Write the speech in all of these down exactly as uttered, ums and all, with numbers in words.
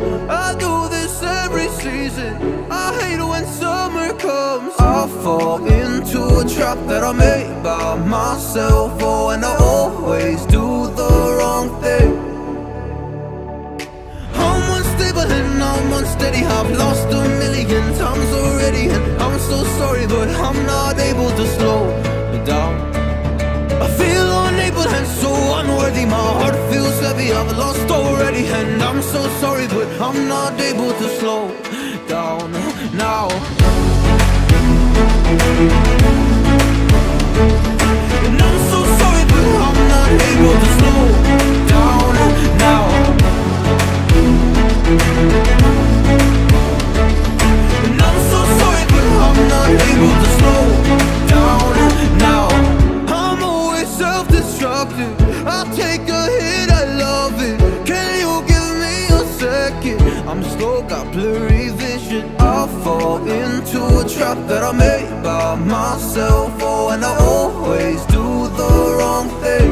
I do this every season. I hate it when summer comes. I fall into a trap that I made by myself. Oh, and I always do the wrong thing. I'm unstable and I'm unsteady. I've lost a million times already, and I'm so sorry, but I'm not able to slow down. I feel unable and so unworthy. My heart feels heavy, I've lost already, and I'm so sorry, but I'm not able to slow down now. And I'm so sorry, but I'm not able to slow down now. And I'm so sorry, but I'm not able to slow down now. I'm always self-destructive. I'll take a hit, I love it. Can you give me a second? I'm slow, got blurry vision. I fall into a trap that I made by myself. Oh, and I always do the wrong thing.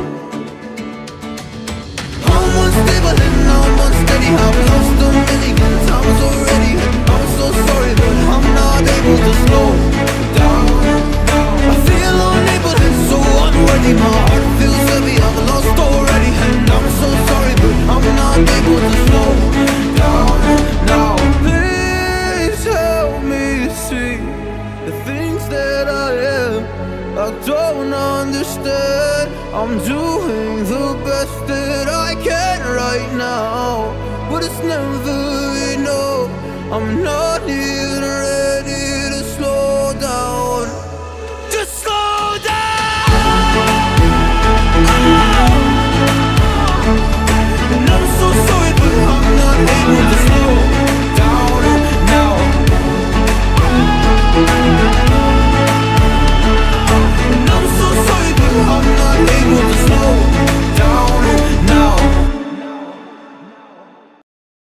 I'm unstable and I'm unsteady. I've lost a million times already, and I'm so sorry, but I'm not able to slow down. I feel unable and so unworthy. My heart feels heavy, I've lost already, and I'm so sorry, but I'm not able to slow down now. Please help me see the things that I am. I don't understand. I'm doing the best that I can right now, but it's never enough. I'm not here